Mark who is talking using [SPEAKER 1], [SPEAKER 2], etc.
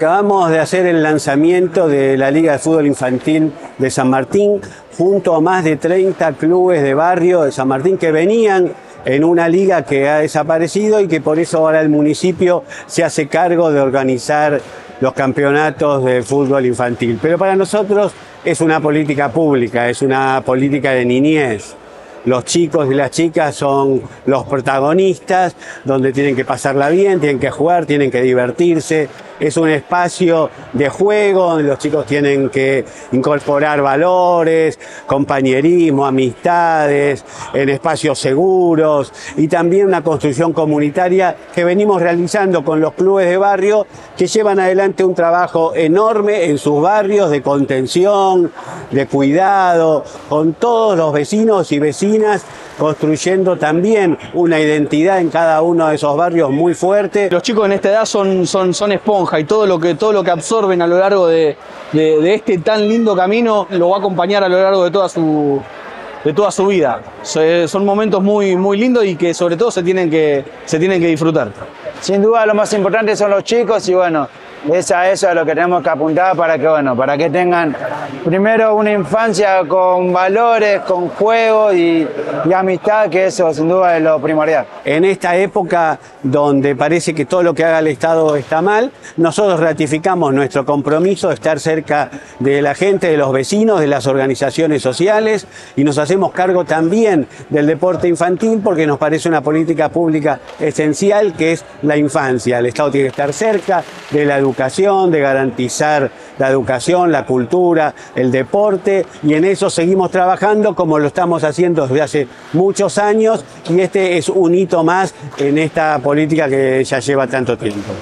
[SPEAKER 1] Acabamos de hacer el lanzamiento de la Liga de Fútbol Infantil de San Martín, junto a más de 30 clubes de barrio de San Martín que venían en una liga que ha desaparecido y que por eso ahora el municipio se hace cargo de organizar los campeonatos de fútbol infantil. Pero para nosotros es una política pública, es una política de niñez. Los chicos y las chicas son los protagonistas, donde tienen que pasarla bien, tienen que jugar, tienen que divertirse. Es un espacio de juego donde los chicos tienen que incorporar valores, compañerismo, amistades, en espacios seguros y también una construcción comunitaria que venimos realizando con los clubes de barrio que llevan adelante un trabajo enorme en sus barrios de contención, de cuidado, con todos los vecinos y vecinas, construyendo también una identidad en cada uno de esos barrios muy fuerte.
[SPEAKER 2] Los chicos en esta edad son esponja y todo lo que absorben a lo largo de este tan lindo camino lo va a acompañar a lo largo de toda su vida. Son momentos muy, muy lindos y que sobre todo se tienen que disfrutar.
[SPEAKER 3] Sin duda lo más importante son los chicos y bueno, eso es lo que tenemos que apuntar para que tengan primero una infancia con valores, con juego y amistad, que eso sin duda es lo primordial.
[SPEAKER 1] En esta época donde parece que todo lo que haga el Estado está mal, nosotros ratificamos nuestro compromiso de estar cerca de la gente, de los vecinos, de las organizaciones sociales y nos hacemos cargo también del deporte infantil porque nos parece una política pública esencial que es la infancia. El Estado tiene que estar cerca de la educación, de garantizar la educación, la cultura, el deporte y en eso seguimos trabajando como lo estamos haciendo desde hace muchos años y este es un hito más en esta política que ya lleva tanto tiempo.